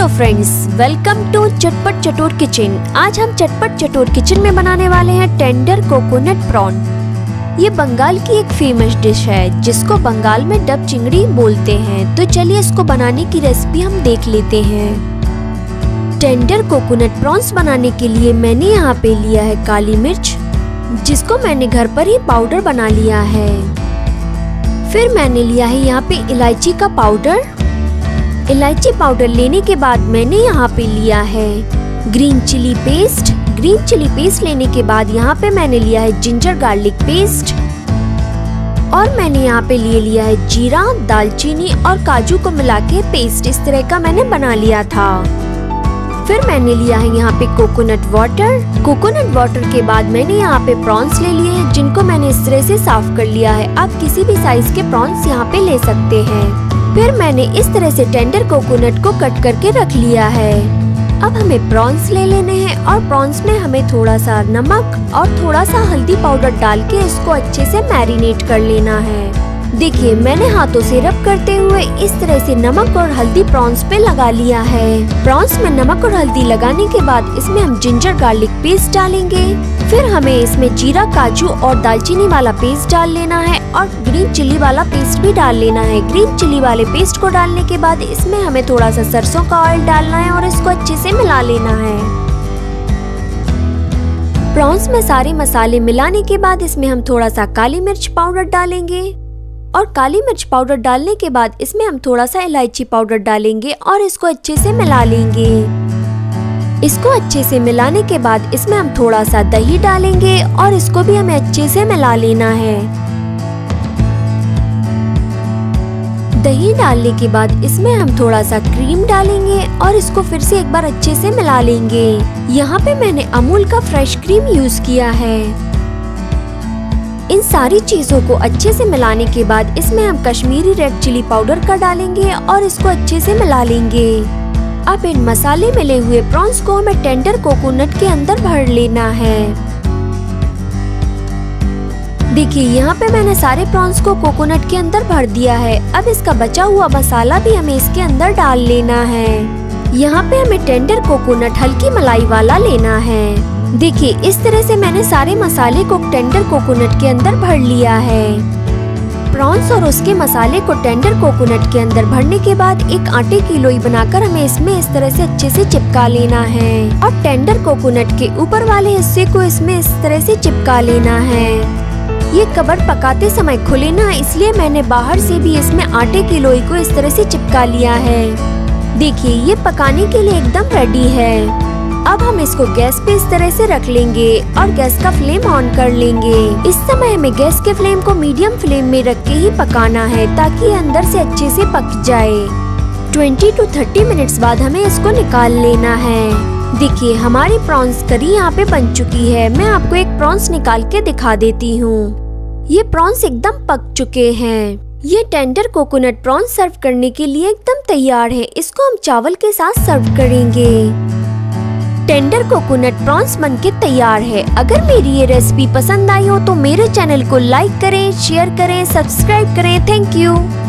Hello friends, welcome to चटपट चटोर kitchen. आज हम चटपट चटोर किचन में बनाने वाले हैं टेंडर कोकोनट प्रॉन। ये बंगाल की एक फेमस डिश है जिसको बंगाल में डब चिंगड़ी बोलते हैं। तो चलिए इसको बनाने की रेसिपी हम देख लेते हैं। टेंडर कोकोनट प्रॉन्स बनाने के लिए मैंने यहाँ पे लिया है काली मिर्च, जिसको मैंने घर पर ही पाउडर बना लिया है। फिर मैंने लिया है यहाँ पे इलायची का पाउडर। इलायची पाउडर लेने के बाद मैंने यहाँ पे लिया है green chilli paste. Green chilli paste लेने के बाद यहाँ पे मैंने लिया है जिंजर गार्लिक पेस्ट। और मैंने यहाँ पे लिया है जीरा, दालचीनी और काजू को मिला के पेस्ट। इस तरह का मैंने बना लिया था। फिर मैंने लिया है यहाँ पे कोकोनट वाटर। कोकोनट वाटर के बाद मैंने यहाँ पे प्रॉन्स ले लिए हैं, जिनको मैंने इस तरह से साफ कर लिया है। आप किसी भी साइज के प्रॉन्स यहाँ पे ले सकते हैं। फिर मैंने इस तरह से टेंडर कोकोनट को कट करके रख लिया है। अब हमें प्रॉन्स ले लेने हैं और प्रॉन्स में हमें थोड़ा सा नमक और थोड़ा सा हल्दी पाउडर डाल के इसको अच्छे से मैरिनेट कर लेना है। देखिए, मैंने हाथों से रब करते हुए इस तरह से नमक और हल्दी प्रॉन्स पे लगा लिया है। प्रॉन्स में नमक और हल्दी लगाने के बाद इसमें हम जिंजर गार्लिक पेस्ट डालेंगे। फिर हमें इसमें जीरा, काजू और दालचीनी वाला पेस्ट डाल लेना है और ग्रीन चिली वाला पेस्ट भी डाल लेना है। ग्रीन चिली वाले पेस्ट को डालने के बाद इसमें हमें थोड़ा सा सरसों का ऑयल डालना है और इसको अच्छे से मिला लेना है। प्रॉन्स में सारे मसाले मिलाने के बाद इसमें हम थोड़ा सा काली मिर्च पाउडर डालेंगे और काली मिर्च पाउडर डालने के बाद इसमें हम थोड़ा सा इलायची पाउडर डालेंगे और इसको अच्छे से मिला लेंगे। इसको अच्छे से मिलाने के बाद इसमें हम थोड़ा सा दही डालेंगे और इसको भी हमें अच्छे से मिला लेना है। दही डालने के बाद इसमें हम थोड़ा सा क्रीम डालेंगे और इसको फिर से एक बार अच्छे से मिला लेंगे। यहाँ पे मैंने अमूल का फ्रेश क्रीम यूज किया है। इन सारी चीजों को अच्छे से मिलाने के बाद इसमें हम कश्मीरी रेड चिली पाउडर का डालेंगे और इसको अच्छे से मिला लेंगे। अब इन मसाले मिले हुए प्रॉन्स को हमें टेंडर कोकोनट के अंदर भर लेना है। देखिए, यहाँ पे मैंने सारे प्रॉन्स को कोकोनट के अंदर भर दिया है। अब इसका बचा हुआ मसाला भी हमें इसके अंदर डाल लेना है। यहाँ पे हमें टेंडर कोकोनट हल्की मलाई वाला लेना है। देखिए, इस तरह से मैंने सारे मसाले को टेंडर कोकोनट के अंदर भर लिया है। प्रॉन्स और उसके मसाले को टेंडर कोकोनट के अंदर भरने के बाद एक आटे की लोई बनाकर हमें इसमें इस तरह से अच्छे से चिपका लेना है और टेंडर कोकोनट के ऊपर वाले हिस्से को इसमें इस तरह से चिपका लेना है। ये कवर पकाते समय खुले ना, इसलिए मैंने बाहर से भी इसमें आटे की लोई को इस तरह से चिपका लिया है। देखिए, ये पकाने के लिए एकदम रेडी है। अब हम इसको गैस पे इस तरह से रख लेंगे और गैस का फ्लेम ऑन कर लेंगे। इस समय हमें गैस के फ्लेम को मीडियम फ्लेम में रख के ही पकाना है ताकि अंदर से अच्छे से पक जाए। 20 to 30 मिनट्स बाद हमें इसको निकाल लेना है। देखिए, हमारी प्रॉन्स करी यहाँ पे बन चुकी है। मैं आपको एक प्रॉन्स निकाल के दिखा देती हूँ। ये प्रॉन्स एकदम पक चुके हैं। ये टेंडर कोकोनट प्रॉन्स सर्व करने के लिए एकदम तैयार है। इसको हम चावल के साथ सर्व करेंगे। टेंडर कोकोनट प्रॉन्स बनके तैयार है। अगर मेरी ये रेसिपी पसंद आई हो तो मेरे चैनल को लाइक करें, शेयर करें, सब्सक्राइब करें। Thank you.